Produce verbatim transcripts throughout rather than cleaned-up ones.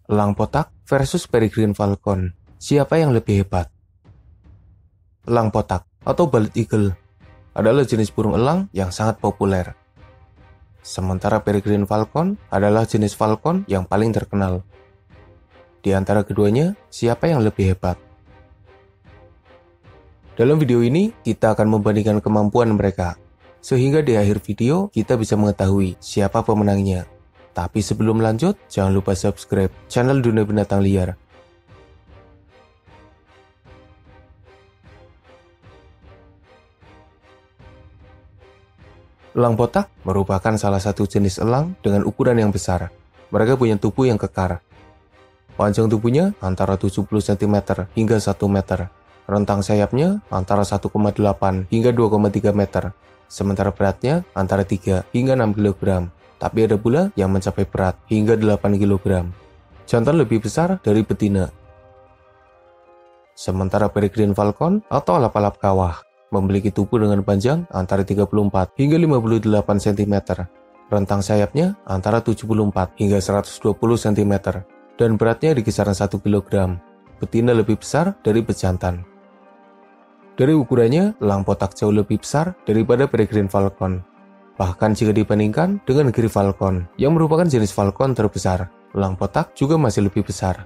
Elang potak versus peregrine falcon. Siapa yang lebih hebat? Elang potak atau bald eagle adalah jenis burung elang yang sangat populer. Sementara peregrine falcon adalah jenis falcon yang paling terkenal. Di antara keduanya, siapa yang lebih hebat? Dalam video ini, kita akan membandingkan kemampuan mereka, sehingga di akhir video kita bisa mengetahui siapa pemenangnya. Tapi sebelum lanjut, jangan lupa subscribe channel Dunia Binatang Liar. Elang potak merupakan salah satu jenis elang dengan ukuran yang besar. Mereka punya tubuh yang kekar. Panjang tubuhnya antara tujuh puluh sentimeter hingga satu meter. Rentang sayapnya antara satu koma delapan hingga dua koma tiga meter. Sementara beratnya antara tiga hingga enam kilogram. Tapi ada pula yang mencapai berat hingga delapan kilogram. Jantan lebih besar dari betina. Sementara peregrine falcon atau alap-alap kawah memiliki tubuh dengan panjang antara tiga puluh empat hingga lima puluh delapan sentimeter. Rentang sayapnya antara tujuh puluh empat hingga seratus dua puluh sentimeter. Dan beratnya di kisaran satu kilogram. Betina lebih besar dari bejantan. Dari ukurannya, elang potak jauh lebih besar daripada peregrine falcon. Bahkan jika dibandingkan dengan gray falcon, yang merupakan jenis falcon terbesar, elang potak juga masih lebih besar.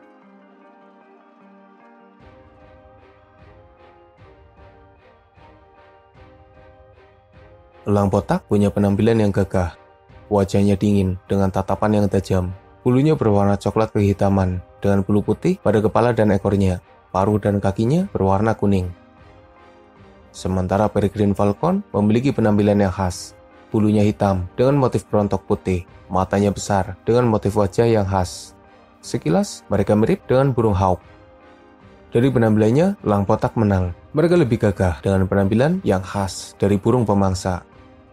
Elang potak punya penampilan yang gagah. Wajahnya dingin dengan tatapan yang tajam. Bulunya berwarna coklat kehitaman dengan bulu putih pada kepala dan ekornya. Paruh dan kakinya berwarna kuning. Sementara peregrine falcon memiliki penampilan yang khas. Bulunya hitam dengan motif berontok putih, matanya besar dengan motif wajah yang khas. Sekilas, mereka mirip dengan burung hawk. Dari penampilannya, elang potak menang. Mereka lebih gagah dengan penampilan yang khas dari burung pemangsa.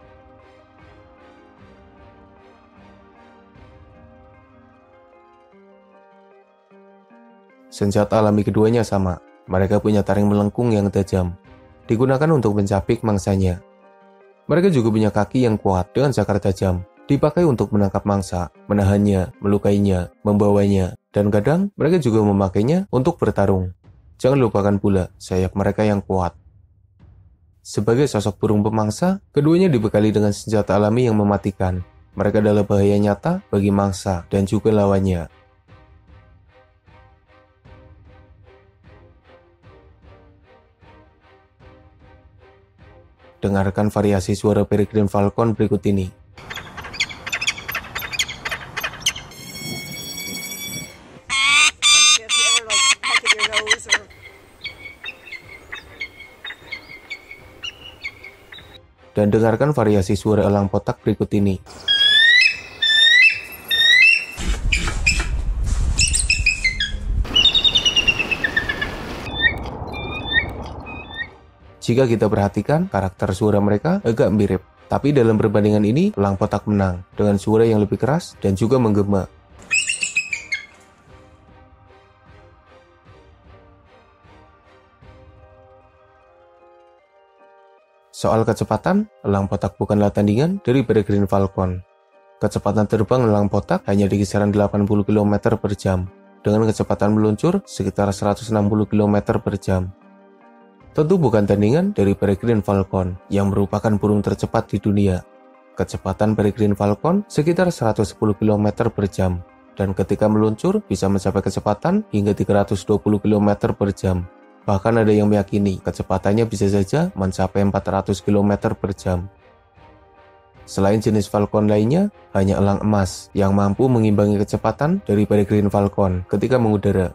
Senjata alami keduanya sama. Mereka punya taring melengkung yang tajam, digunakan untuk mencapik mangsanya. Mereka juga punya kaki yang kuat dengan cakar tajam, dipakai untuk menangkap mangsa, menahannya, melukainya, membawanya, dan kadang mereka juga memakainya untuk bertarung. Jangan lupakan pula sayap mereka yang kuat. Sebagai sosok burung pemangsa, keduanya dibekali dengan senjata alami yang mematikan. Mereka adalah bahaya nyata bagi mangsa dan juga lawannya. Dengarkan variasi suara peregrine falcon berikut ini. Dan dengarkan variasi suara elang potak berikut ini. Jika kita perhatikan, karakter suara mereka agak mirip. Tapi dalam perbandingan ini, elang potak menang dengan suara yang lebih keras dan juga menggema. Soal kecepatan, elang potak bukanlah tandingan dari peregrine falcon. Kecepatan terbang elang potak hanya di kisaran delapan puluh kilometer per jam, dengan kecepatan meluncur sekitar seratus enam puluh kilometer per jam. Tentu bukan tandingan dari peregrine falcon yang merupakan burung tercepat di dunia. Kecepatan peregrine falcon sekitar seratus sepuluh kilometer per jam, dan ketika meluncur bisa mencapai kecepatan hingga tiga ratus dua puluh kilometer per jam. Bahkan ada yang meyakini kecepatannya bisa saja mencapai empat ratus kilometer per jam. Selain jenis falcon lainnya, hanya elang emas yang mampu mengimbangi kecepatan dari peregrine falcon ketika mengudara.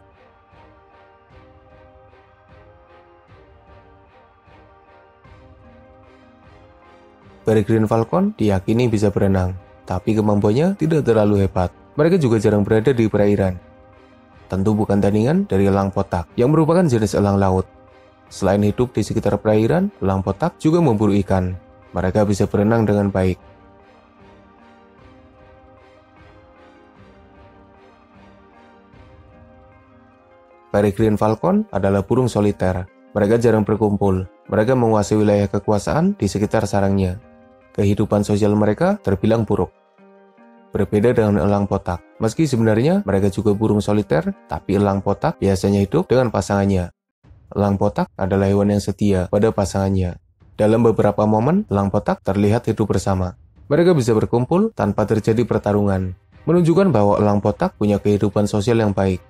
Peregrine falcon diyakini bisa berenang, tapi kemampuannya tidak terlalu hebat. Mereka juga jarang berada di perairan. Tentu bukan tandingan dari elang potak, yang merupakan jenis elang laut. Selain hidup di sekitar perairan, elang potak juga memburu ikan. Mereka bisa berenang dengan baik. Peregrine falcon adalah burung soliter. Mereka jarang berkumpul. Mereka menguasai wilayah kekuasaan di sekitar sarangnya. Kehidupan sosial mereka terbilang buruk. Berbeda dengan elang potak, meski sebenarnya mereka juga burung soliter, tapi elang potak biasanya hidup dengan pasangannya. Elang potak adalah hewan yang setia pada pasangannya. Dalam beberapa momen, elang potak terlihat hidup bersama. Mereka bisa berkumpul tanpa terjadi pertarungan, menunjukkan bahwa elang potak punya kehidupan sosial yang baik.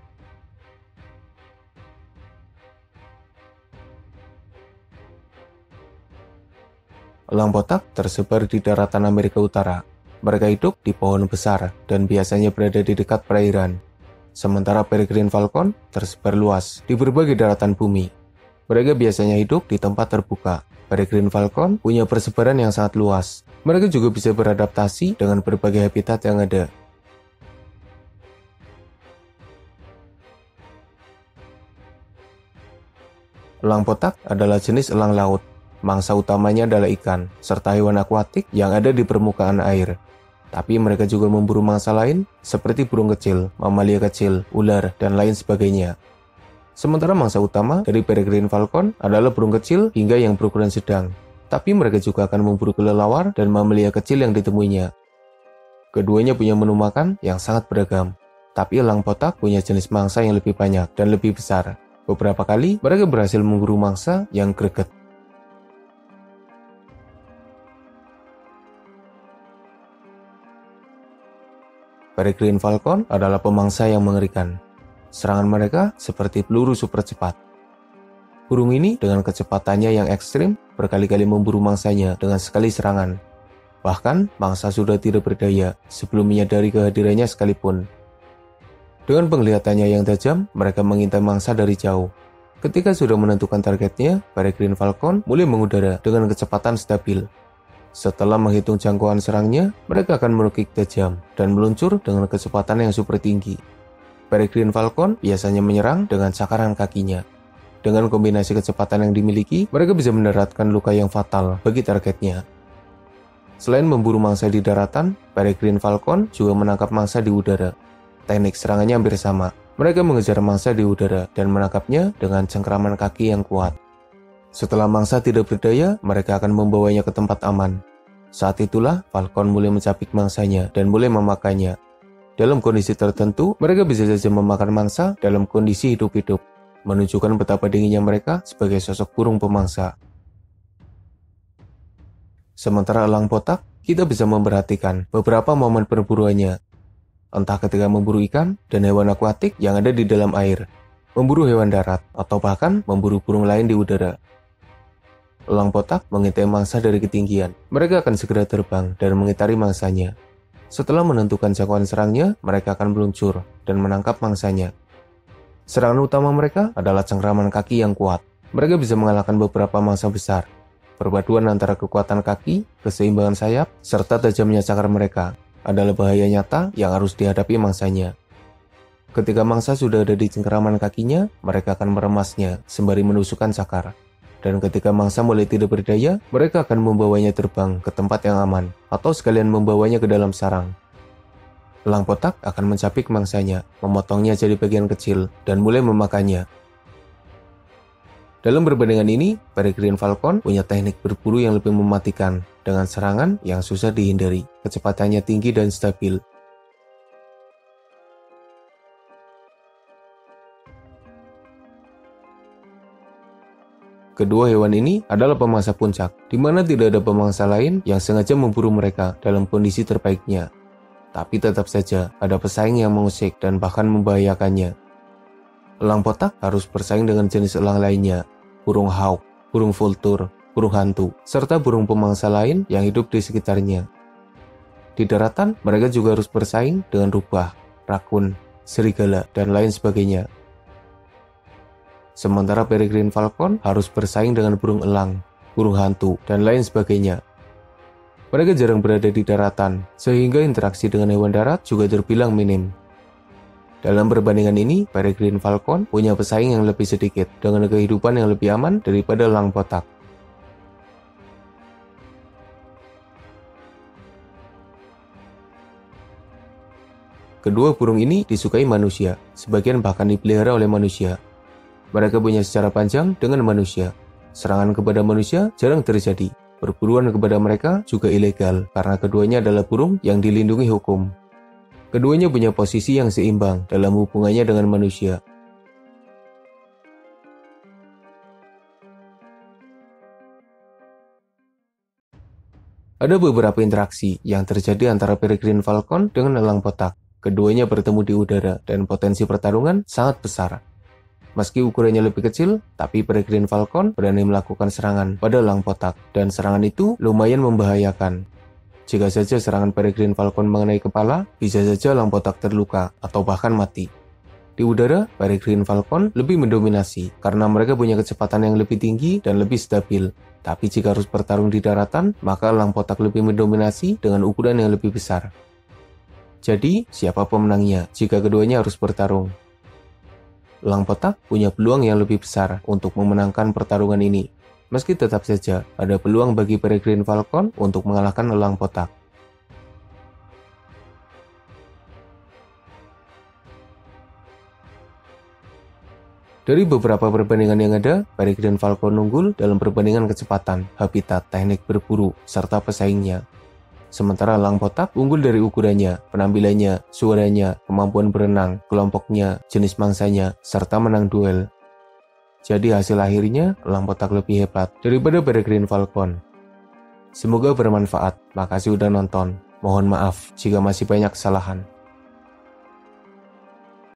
Elang potak tersebar di daratan Amerika Utara. Mereka hidup di pohon besar dan biasanya berada di dekat perairan. Sementara peregrine falcon tersebar luas di berbagai daratan bumi. Mereka biasanya hidup di tempat terbuka. Peregrine falcon punya persebaran yang sangat luas. Mereka juga bisa beradaptasi dengan berbagai habitat yang ada. Elang potak adalah jenis elang laut. Mangsa utamanya adalah ikan, serta hewan akuatik yang ada di permukaan air. Tapi mereka juga memburu mangsa lain, seperti burung kecil, mamalia kecil, ular, dan lain sebagainya. Sementara mangsa utama dari peregrine falcon adalah burung kecil hingga yang berukuran sedang. Tapi mereka juga akan memburu kelelawar dan mamalia kecil yang ditemuinya. Keduanya punya menu makan yang sangat beragam. Tapi elang potak punya jenis mangsa yang lebih banyak dan lebih besar. Beberapa kali mereka berhasil memburu mangsa yang greget. Peregrine falcon adalah pemangsa yang mengerikan. Serangan mereka seperti peluru super cepat. Burung ini dengan kecepatannya yang ekstrim berkali-kali memburu mangsanya dengan sekali serangan. Bahkan mangsa sudah tidak berdaya sebelum menyadari kehadirannya sekalipun. Dengan penglihatannya yang tajam, mereka mengintai mangsa dari jauh. Ketika sudah menentukan targetnya, peregrine falcon mulai mengudara dengan kecepatan stabil. Setelah menghitung jangkauan serangnya, mereka akan menukik tajam dan meluncur dengan kecepatan yang super tinggi. Peregrine falcon biasanya menyerang dengan cakaran kakinya. Dengan kombinasi kecepatan yang dimiliki, mereka bisa mendaratkan luka yang fatal bagi targetnya. Selain memburu mangsa di daratan, peregrine falcon juga menangkap mangsa di udara. Teknik serangannya hampir sama. Mereka mengejar mangsa di udara dan menangkapnya dengan cengkraman kaki yang kuat. Setelah mangsa tidak berdaya, mereka akan membawanya ke tempat aman. Saat itulah, falcon mulai mencapik mangsanya dan mulai memakannya. Dalam kondisi tertentu, mereka bisa saja memakan mangsa dalam kondisi hidup-hidup, menunjukkan betapa dinginnya mereka sebagai sosok burung pemangsa. Sementara elang potak, kita bisa memperhatikan beberapa momen perburuannya. Entah ketika memburu ikan dan hewan akuatik yang ada di dalam air, memburu hewan darat, atau bahkan memburu burung lain di udara. Elang potak mengintai mangsa dari ketinggian. Mereka akan segera terbang dan mengitari mangsanya. Setelah menentukan jangkauan serangnya, mereka akan meluncur dan menangkap mangsanya. Serangan utama mereka adalah cengkraman kaki yang kuat. Mereka bisa mengalahkan beberapa mangsa besar. Perpaduan antara kekuatan kaki, keseimbangan sayap, serta tajamnya cakar mereka adalah bahaya nyata yang harus dihadapi mangsanya. Ketika mangsa sudah ada di cengkraman kakinya, mereka akan meremasnya sembari menusukkan cakar. Dan ketika mangsa mulai tidak berdaya, mereka akan membawanya terbang ke tempat yang aman, atau sekalian membawanya ke dalam sarang. Elang potak akan mencapik mangsanya, memotongnya jadi bagian kecil, dan mulai memakannya. Dalam perbandingan ini, peregrine falcon punya teknik berburu yang lebih mematikan, dengan serangan yang susah dihindari, kecepatannya tinggi dan stabil. Kedua hewan ini adalah pemangsa puncak, di mana tidak ada pemangsa lain yang sengaja memburu mereka dalam kondisi terbaiknya. Tapi tetap saja ada pesaing yang mengusik dan bahkan membahayakannya. Elang potak harus bersaing dengan jenis elang lainnya, burung hawk, burung vultur, burung hantu, serta burung pemangsa lain yang hidup di sekitarnya. Di daratan, mereka juga harus bersaing dengan rubah, rakun, serigala, dan lain sebagainya. Sementara peregrine falcon harus bersaing dengan burung elang, burung hantu, dan lain sebagainya. Mereka jarang berada di daratan, sehingga interaksi dengan hewan darat juga terbilang minim. Dalam perbandingan ini, peregrine falcon punya pesaing yang lebih sedikit, dengan kehidupan yang lebih aman daripada elang potak. Kedua burung ini disukai manusia, sebagian bahkan dipelihara oleh manusia. Mereka punya secara panjang dengan manusia. Serangan kepada manusia jarang terjadi. Perburuan kepada mereka juga ilegal karena keduanya adalah burung yang dilindungi hukum. Keduanya punya posisi yang seimbang dalam hubungannya dengan manusia. Ada beberapa interaksi yang terjadi antara Peregrine Falcon dengan elang botak. Keduanya bertemu di udara dan potensi pertarungan sangat besar. Meski ukurannya lebih kecil, tapi Peregrine Falcon berani melakukan serangan pada elang botak, dan serangan itu lumayan membahayakan. Jika saja serangan Peregrine Falcon mengenai kepala, bisa saja elang botak terluka atau bahkan mati. Di udara, Peregrine Falcon lebih mendominasi karena mereka punya kecepatan yang lebih tinggi dan lebih stabil. Tapi jika harus bertarung di daratan, maka elang botak lebih mendominasi dengan ukuran yang lebih besar. Jadi, siapa pemenangnya jika keduanya harus bertarung? Elang botak punya peluang yang lebih besar untuk memenangkan pertarungan ini. Meski tetap saja ada peluang bagi Peregrine Falcon untuk mengalahkan elang botak. Dari beberapa perbandingan yang ada, Peregrine Falcon unggul dalam perbandingan kecepatan, habitat, teknik berburu, serta pesaingnya. Sementara elang botak unggul dari ukurannya, penampilannya, suaranya, kemampuan berenang, kelompoknya, jenis mangsanya, serta menang duel. Jadi hasil akhirnya, elang botak lebih hebat daripada Peregrine Falcon. Semoga bermanfaat. Makasih udah nonton. Mohon maaf jika masih banyak kesalahan.